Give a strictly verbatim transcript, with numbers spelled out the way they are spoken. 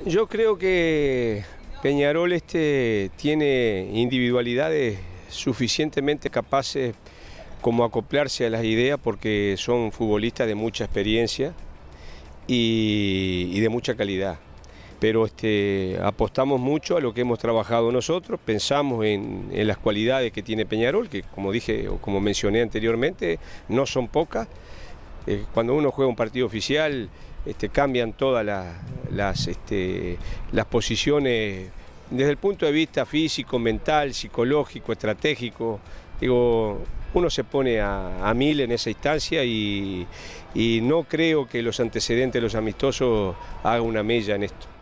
Yo creo que Peñarol este tiene individualidades suficientemente capaces como acoplarse a las ideas, porque son futbolistas de mucha experiencia y, y de mucha calidad. Pero este, apostamos mucho a lo que hemos trabajado nosotros, pensamos en, en las cualidades que tiene Peñarol, que como dije o como mencioné anteriormente, no son pocas. Eh, cuando uno juega un partido oficial, este, cambian todas las, las, este, las posiciones desde el punto de vista físico, mental, psicológico, estratégico. Digo, uno se pone a, a mil en esa instancia y, y no creo que los antecedentes de los amistosos hagan una mella en esto.